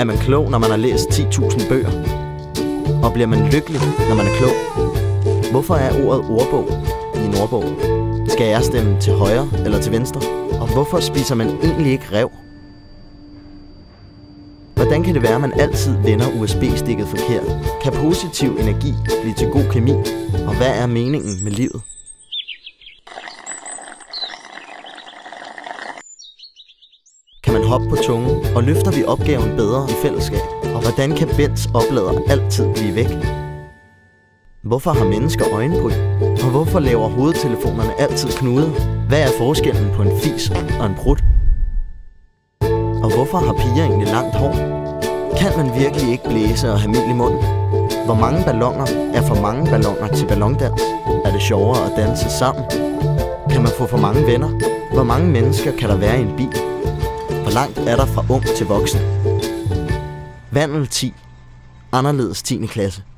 Er man klog, når man har læst 10.000 bøger? Og bliver man lykkelig, når man er klog? Hvorfor er ordet ordbog i en ordbog? Skal jeg stemme til højre eller til venstre? Og hvorfor spiser man egentlig ikke ræv? Hvordan kan det være, at man altid vender USB-stikket forkert? Kan positiv energi blive til god kemi? Og hvad er meningen med livet? Kan man hoppe på tungen? Og løfter vi opgaven bedre i fællesskab? Og hvordan kan Bens oplader altid blive væk? Hvorfor har mennesker øjenbryn? Og hvorfor laver hovedtelefonerne altid knuder? Hvad er forskellen på en fis og en prut? Og hvorfor har piger egentlig langt hår? Kan man virkelig ikke blæse og have mel i munden? Hvor mange balloner er for mange balloner til ballondans? Er det sjovere at danse sammen? Kan man få for mange venner? Hvor mange mennesker kan der være i en bil? Hvor langt er der fra ung til voksen? Vandel 10. Anderledes 10. klasse.